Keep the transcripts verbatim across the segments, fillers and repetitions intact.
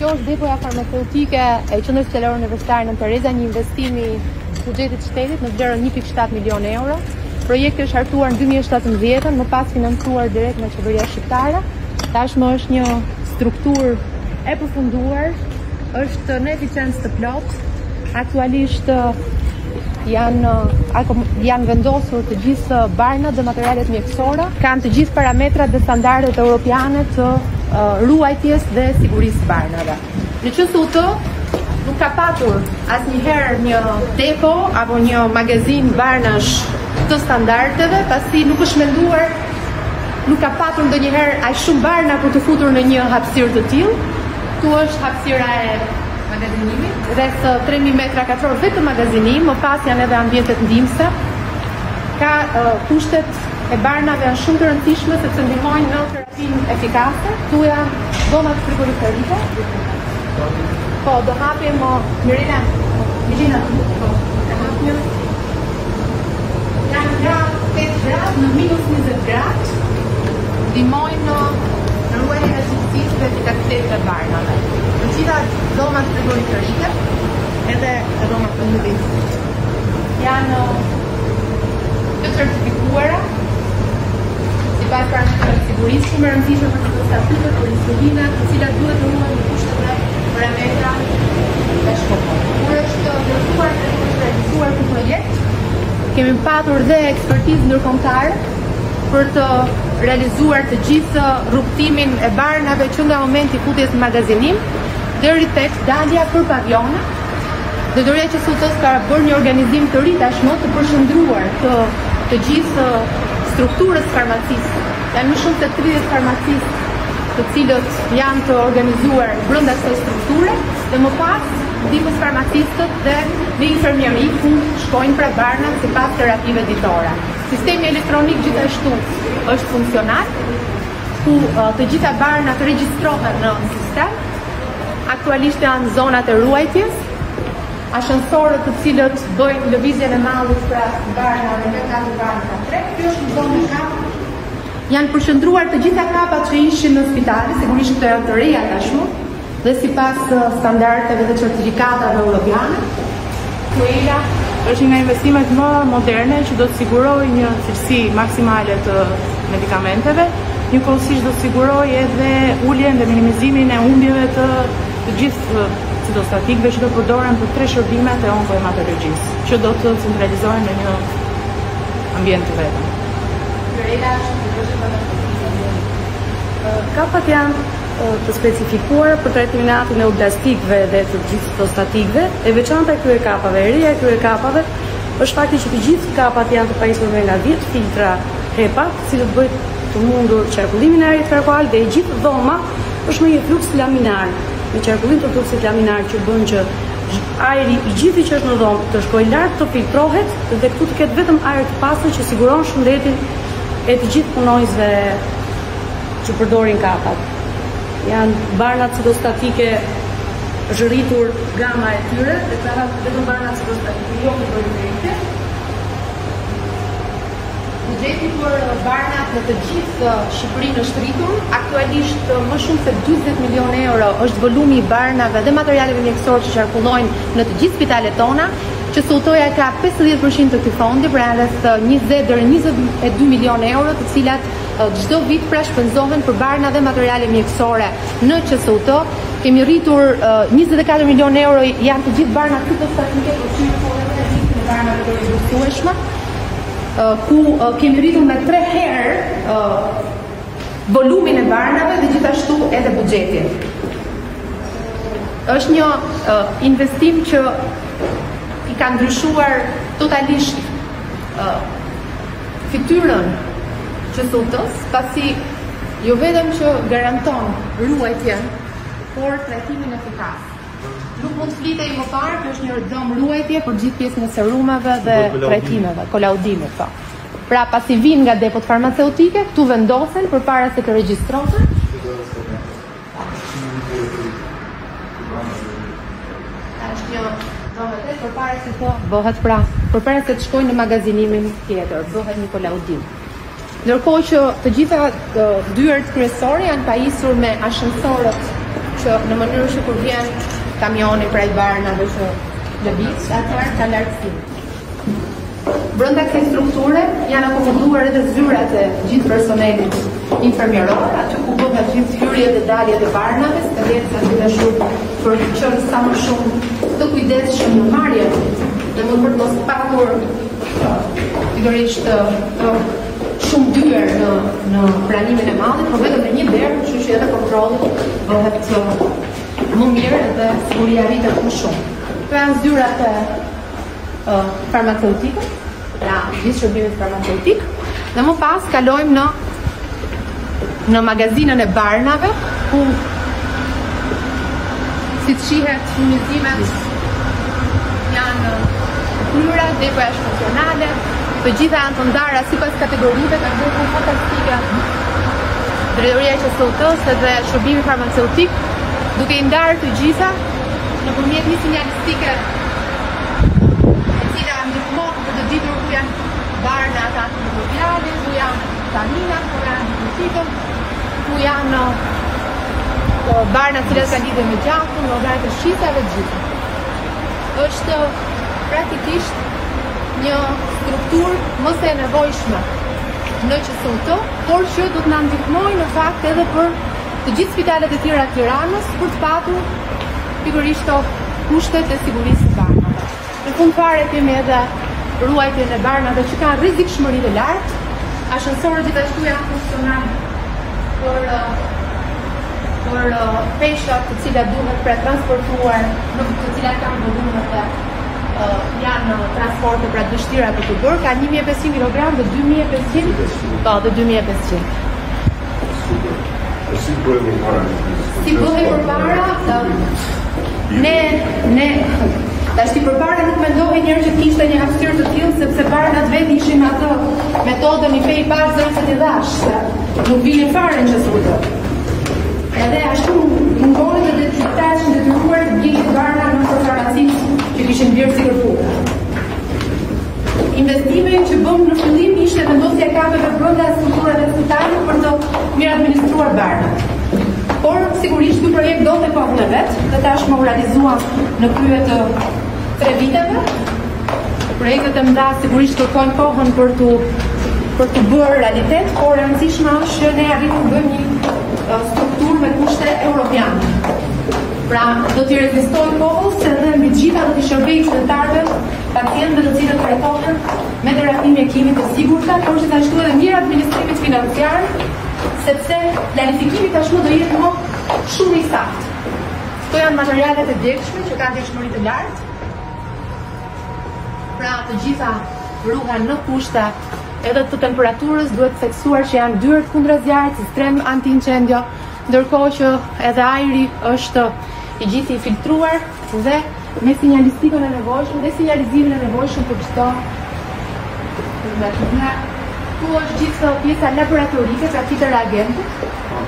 Kjo është depoja farmaceutike e Qendrës Qelore Universitare Nën Tereza, një investim i buxhetit të shtetit në vlerën një pikë shtatë milion euro. Projekti është hartuar në dy mijë e shtatëmbëdhjetë, më pas financuar direkt nga qeveria shqiptare. Tashmë është një strukturë e përfunduar, është në eficiencë të plot. Aktualisht janë janë vendosur të gjithë barnat dhe materialet mjekësore, kanë të gjithë parametrat dhe standardet europiane të uh, ruajtjes dhe sigurisë së barnave. Në Q S U T nuk ka patur asnjëherë një depo apo një magazin barnash të standardeve, pasi nuk është menduar, nuk ka patur ndonjëherë aq shumë barna për të futur në një hapësirë të tillë. Ktu është hapësira e magazinimit, rreth tre mijë metra katror vetëm magazinim, më pas janë edhe ambientet ndihmëse. Ka uh, kushtet e barnave janë shumë të rëndësishme sepse ndihmojnë në terapinë efikase. Ktu janë dhomat frigoriferike. Po, do hapim uh, Mirina, Mirina, po, e hapim. Janë nga pesë gradë në minus njëzet gradë. Ndihmojnë në ruajtjen e cilësisë dhe efikasitetit të barnave. Të gjitha dhomat frigoriferike, edhe dhomat të ndëvit, janë të certifikuara sipas parametrave të sigurisë, shumë e rëndësishme për të statutet për insulina, të cilat duhet të ruhen në kushte dhe parametra të shkopuar. Kur është vlerësuar dhe është realizuar ky projekt, kemi patur dhe ekspertizë ndërkombëtare për të realizuar të gjithë rrugtimin e barnave që nga momenti futjes në magazinim deri tek dalja për pavione. Drejtoria e Q S U T-s ka bërë një organizim të ri tashmë të përshëndruar të të gjithë strukturës farmacisë. Janë më shumë se tridhjetë farmacistë të cilët janë të organizuar brenda kësaj strukture dhe më pas ndihmës farmacistët dhe në infermieri ku shkojnë pra barnat sipas terapive ditore. Sistemi elektronik gjithashtu është funksional, ku uh, të gjitha barnat regjistrohen në sistem. Aktualisht janë zonat e ruajtjes, ashensorët të cilët bëjnë lëvizjen e mallit pra barnave nga katër barna në tre. Kjo është një zonë e kapë. Janë përqendruar të gjitha kapat që ishin në spitale, sigurisht këto janë të reja tashmë, dhe sipas standardeve dhe certifikatave europiane. Kuela është një nga investimet më moderne që do të sigurojë një cilësi maksimale të medikamenteve, njëkohësisht do të sigurojë edhe uljen dhe minimizimin e humbjeve të të gjithë citostatikëve që do përdoren për tre shërbimet e onkohematologjisë, që do të centralizohen në një ambient të vetëm. Kapat janë të specifikuar për trajtimin e oblastikëve dhe të gjithë citostatikëve, e veçanta e këtyre kapave, e reja e këtyre kapave është fakti që të gjithë kapat janë të pajisur me nga dhjetë filtra HEPA, të cilët bëjnë të mundur qarkullimin e ajrit fekual dhe e gjithë dhoma është me një fluks laminar, me qarkullim të fluksit laminar që bën që ajri i gjithë që është në dhomë të shkojë lart, të filtrohet dhe këtu të ketë vetëm ajër të pastër që siguron shëndetin e të gjithë punonjësve që përdorin kapat. Janë barnat citostatike është rritur gama e tyre, dhe ka vetëm barnat citostatike jo frigoriferike. Buxheti për barnat në të gjithë Shqipërinë është rritur. Aktualisht më shumë se dyzet milion euro është volumi i barnave dhe materialeve mjekësore që qarkullojnë në të gjithë spitalet tona. Q S U T-ja ka pesëdhjetë përqind të këtij fondi, pra rreth njëzet deri në njëzet e dy milion euro, të cilat çdo vit pra shpenzohen për barna dhe materiale mjekësore në Q S U T. Kemi rritur uh, njëzet e katër milion euro janë të gjithë barnat citostatike, por edhe të barnave të reduktueshme, uh, ku uh, kemi rritur me tre herë uh, volumin e barnave dhe gjithashtu edhe buxhetin. Është një uh, investim që i ka ndryshuar totalisht uh, fytyrën Q S U T-s, pasi jo vetëm që garanton ruajtjen, por trajtimin efikas. Nuk mund të flitej më parë, kjo është një dëm ruajtje për gjithë pjesën e serumeve dhe trajtimeve, kolaudimit, po. Pra pasi vinë nga depot farmaceutike, këtu vendosen përpara se të regjistrohen. Është një dëm përpara se të bëhet pra, përpara se të shkojnë në magazinimin tjetër, bëhet një kolaudim. Ndërkohë që të gjitha dyert kryesore janë pajisur me ashensorët që në mënyrë që kur vjen kamioni prej barnave që lëviz, atëherë ka lartësi. Brenda kësaj strukture janë akomoduar edhe zyrat e gjithë personelit infermieror, aty ku bëhet gjithë hyrjet e daljet e barnave, stërjetës gjithashtu për të qenë sa më shumë të kujdesshëm në marrje, dhe më për të mos patur pikërisht shumë dyer në në pranimin e madh, por vetëm në një derë, kështu që edhe kontrolli bëhet më mirë dhe siguria rritet më shumë. Këto janë zyrat e uh, farmaceutike, pra gjithë shërbimit farmaceutik, dhe më pas kalojmë në në magazinën e barnave, ku si të shihet furnizimet janë kryera, depoja është funksionale, të gjitha janë të ndara sipas kategorive, ka bërë punë fantastike Drejtoria e Q S U T-s dhe shërbimi farmaceutik, duke i ndarë të gjitha nëpërmjet një sinjalistike e cila ndihmon për të ditur ku janë barnat antimikrobiale, ku janë vitaminat, ku janë antibiotikët, ku janë barnat cilat kanë lidhje me gjakun, organet e shqisa dhe të gjitha. Është praktikisht një strukturë mos e nevojshme në Q S U T, por që do të na ndihmojë në fakt edhe për të gjithë spitalet e tjera të Tiranës për të patur pikërisht kushtet e sigurisë së barnave. Në fund fare kemi edhe ruajtjen e barnave që kanë rrezikshmëri të lartë. Ashensorët gjithashtu janë funksional për për peshat të cilat duhet pra transportuar, në të cilat kanë volumet dhe uh, janë transporte pra dështira për të bërë, ka një mijë e pesëqind kilogram dhe dy mijë e pesëqind, po, dhe dy mijë e pesëqind. Si bëhej përpara? Si bëhej përpara? Ne, ne, tash ti përpara nuk mendohej njerë që kishte një hapësirë të tillë, sepse barnat vetë ishin atë metodën i pej pas zërësët i dhash, se nuk vinin fare në Q S U T. Edhe ashtu mungohet edhe të qytetarët detyruar të blinin barna në farmacit që kishin bërë si kërputa. Investimi që bëm në fillim ishte vendosja e kapeve brenda strukturave spitale për të mirë administruar barnat. Por sigurisht ky projekt do të kohën e vet, dhe tashmë u realizuan në krye të tre viteve. Projektet e mëdha sigurisht kërkojnë kohën për të për të bërë realitet, por e rëndësishme është që ne arritëm të bëjmë një strukturë me kushte europiane. Pra, do t'i rezistojë kohës edhe mbi të gjitha do t'i shërbejë qytetarëve, pacientëve të cilët trajtohen me terapi mjekimi të sigurta, por gjithashtu edhe mirë administrimit financiar, sepse planifikimi tashmë do jetë më shumë i saktë. Këto janë materialet e degshme që kanë degshmëri të lartë. Pra, të gjitha ruhen në kushte edhe të temperaturës, duhet theksuar që janë dyert kundra zjarrit, sistem anti-incendio, ndërkohë që edhe ajri është i gjithë i filtruar dhe me sinjalistikën e nevojshme dhe sinjalizimin e nevojshëm për çdo. Tu është gjithë pjesa laboratorike, pra këtë reagentit.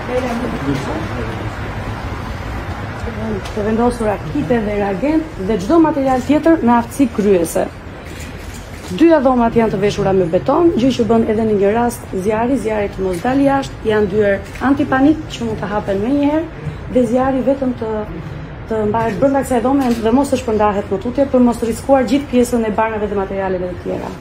Të vendosur akite dhe reagent dhe çdo material tjetër në aftësi kryese. Dyja dhomat janë të veshura me beton, gjë që bën edhe në një rast zjarri, zjarri të mos dalë jashtë, janë dyer antipanik që mund të hapen më njëherë dhe zjarri vetëm të të mbahet brenda kësaj dhome dhe mos të shpërndahet në tutje për mos të riskuar gjithë pjesën e barnave dhe materialeve të tjera.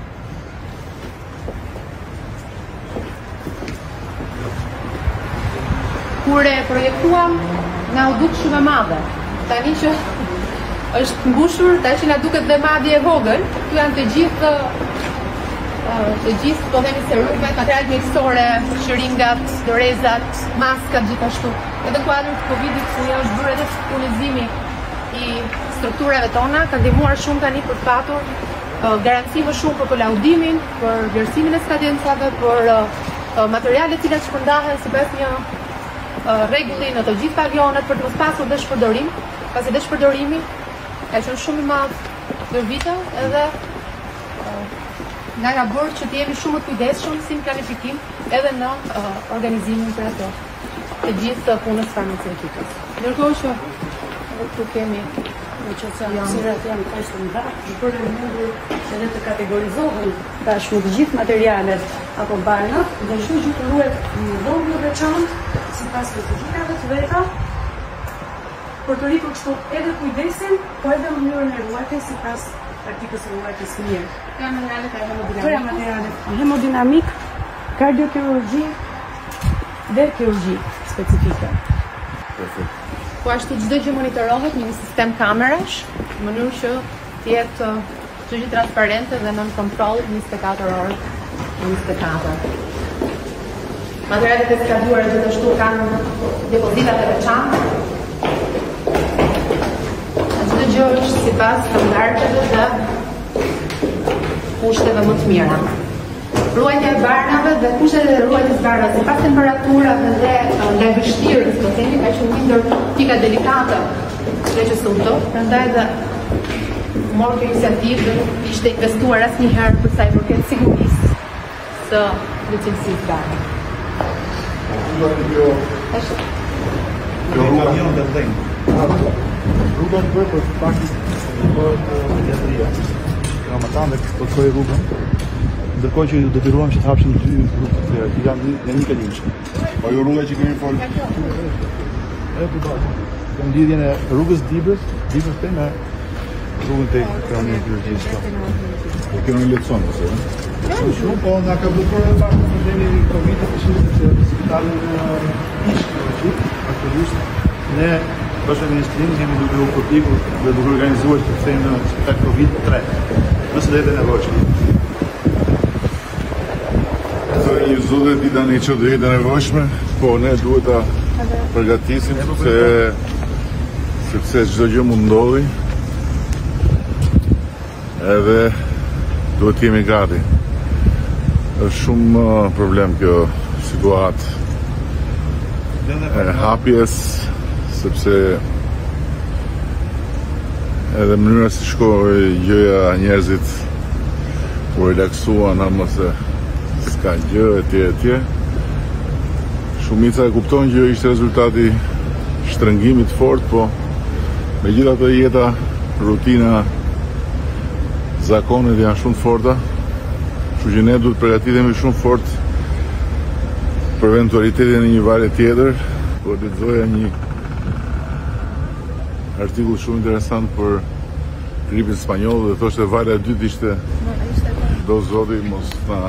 Kur e projektuam, na u duk shumë e madhe. Tani që është mbushur, tash na duket dhe madje e vogël. Këtu janë të gjithë të gjithë po themi serumet, materialet mjekësore, shëringat, dorezat, maskat gjithashtu. Edhe kuadri i Covidit që është bërë edhe furnizimi i strukturave tona, ka ndihmuar shumë tani për të patur uh, garanci më shumë për kolaudimin, për vlerësimin e skadencave, për uh, materialet të cilat shpërndahen sipas një uh, rregulli në të gjithë pavionet për të mos pasur dëshpërdorim, pasi dëshpërdorimi ka qenë shumë i madh për vite edhe nga ka bërë që të jemi shumë të kujdesshëm si në planifikim edhe në uh, organizimin për ato të gjithë punës farmaceutikës. Ndërkohë që këtu kemi në që të hapësirat janë kaq të mëdha, për të mundur edhe të kategorizohen tashmë të gjithë materialet apo barnat, dhe çdo gjë ruhet në dhomë të veçantë sipas specifikave të veta, për të rritur kështu edhe kujdesin, po edhe mënyrën e ruajtjes sipas praktikës së ruajtjes së mirë. Ka materiale ka hemodinamik. Këto janë materiale hemodinamik, kardiokirurgji dhe kirurgji specifike. Perfekt. Po ashtu çdo gjë monitorohet në një sistem kamerash, në mënyrë që të jetë çdo gjë transparente dhe nën kontroll njëzet e katër orë në njëzet e katër. Materialet e skaduara gjithashtu kanë depozitat e veçanta. Çdo gjë është sipas standardeve dhe kushteve më të mira. Ruajtja e barnave dhe kushtet e ruajtjes barnave sipas temperaturave dhe ndaj vështirës, do themi, ka qenë ndër pika delikate që së udhë, prandaj dhe morë kjo iniciativë dhe ishte investuar asnjëherë për sa i përket sigurisë së cilësisë barnave. Kjo kamion të dhejnë. Rrugën të bërë për pakis të bërë pediatria. Nga më tanë dhe kështë përkoj rrugën, ndërkohë që detyruam që të hapshin dy rrugë të tjera, që janë në një kalimshme. Po ju rruga që kemi folë? E të bërë. Në lidhjen e rrugës Dibrës, Dibrës të me rrugën të kreonin e kirurgjisë. Po keno një lekson, përse? Shumë shumë, po nga ka blukurë dhe pak në përdeni Covid-it të shumë që spitalin ishë kirurgjik, aktualisht, ne bashkë administrim jemi duke u përpikur dhe duke organizuar që të thejmë në spital Covid tre, nëse dhe dhe nevojshme. Të një zote ti tani që dhe jetë nevojshme, po ne duhet ta përgatisim, sepse sepse çdo gjë mund ndodhi, edhe duhet jemi gati. Është shumë problem kjo situatë e hapjes, sepse edhe mënyra si shkoi gjëja, njerëzit u relaksuan ama se s'ka gjë etj etj. Shumica e kupton që ishte rezultati shtrëngimit fort, po megjithatë jeta, rutina, zakonet janë shumë forta. Kështu që ne duhet përgatitemi shumë fort për eventualitetin e një vale tjetër. Po lexoja një artikull shumë interesant për gripin spanjoll dhe thoshte vala e dytë ishte do zoti mos na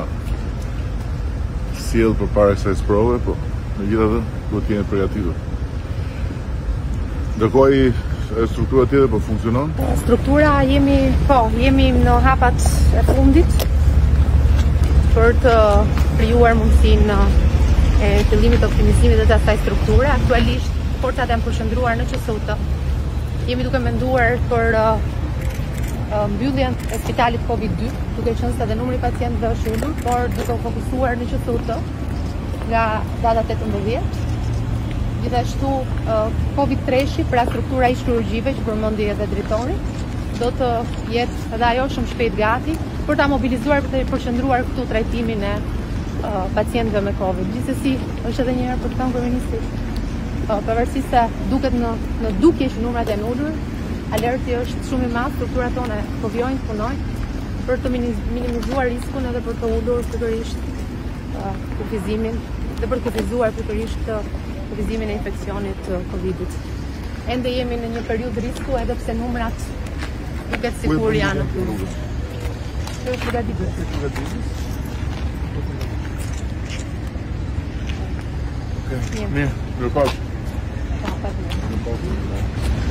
sjell përpara kësaj sprove, po megjithatë duhet të jemi përgatitur. Ndërkohë e struktura tjetër po funksionon? Struktura jemi, po, jemi në hapat e fundit për të krijuar mundësinë e fillimit të optimizimit të asaj strukture. Aktualisht forcat janë përshëndruar në Q S U T. Jemi duke menduar për uh, mbylljen e spitalit Covid dy, duke qenë se edhe numri i pacientëve është ulur, por duke u fokusuar në Q S U T nga data tetëmbëdhjetë. Gjithashtu uh, Covid treshi, pra struktura ish kirurgjive që përmendi edhe drejtori, do të jetë edhe ajo shumë shpejt gati për ta mobilizuar për të përqendruar këtu trajtimin e uh, pacientëve me Covid. Gjithsesi, është edhe një herë për të thënë kryeministit, uh, pavarësisht se duket në në dukje që numrat janë ulur, alerti është shumë i madh, strukturat tona po vjojnë, punojnë për të minimizuar riskun edhe për të ulur pikërisht uh, kufizimin dhe për të kufizuar pikërisht kufizimin e infeksionit të Covidit. Ende jemi në një periudhë risku edhe pse numrat duket sikur janë në rrugë. Kjo është përgatitje. Okej, mirë, mirë pas. Pa, pa, pa.